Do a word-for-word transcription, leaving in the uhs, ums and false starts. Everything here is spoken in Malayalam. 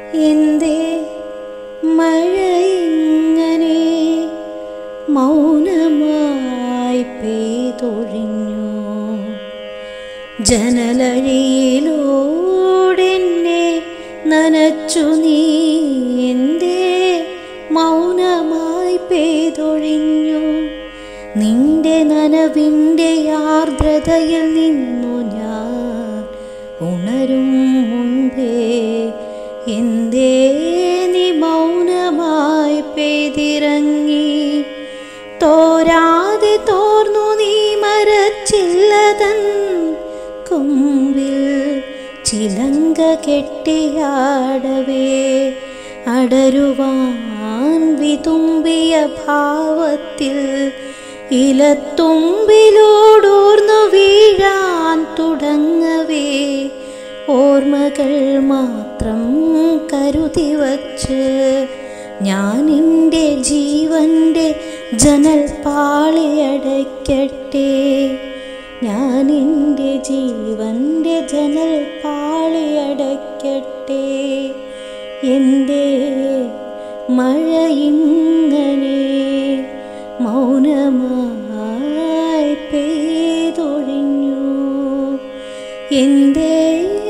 എന്തേ മഴയിങ്ങനെ മൗനമായി പെയ്തൊഴിഞ്ഞു? ജനലഴിയിലൂടെന്നെ നനച്ചു നീ. എന്തേ മൗനമായി പെയ്തൊഴിഞ്ഞു? നിന്റെ നനവിൻ്റെ ആർദ്രതയിൽ നിന്നു ഞാൻ ഉണരും മുൻപേ എന്തേ നീ മൗനമായി പെയ്തിറങ്ങി? തോരാതെ തോർന്നു നീ മരച്ചില്ലതൻ കൊമ്പിൽ ചിലങ്ക കെട്ടിയാടവേ. അടരുവാൻ വിതുമ്പിയ ഭാവത്തിൽ ഇലത്തുമ്പിലൂടൂർന്നു വീഴാൻ തുടങ്ങവേ. ഓർമ്മകൾ മാത്രം കരുതി വച്ച് ഞാനെൻ്റെ ജീവൻ്റെ ജനൽ പാളിയടയ്ക്കട്ടെ. ഞാനെൻ്റെ ജീവൻ്റെ ജനൽ പാളിയടയ്ക്കട്ടെ. എൻ്റെ മഴയിങ്ങനെ മൗനമായി പെയ്തൊഴിഞ്ഞു? എൻ്റെ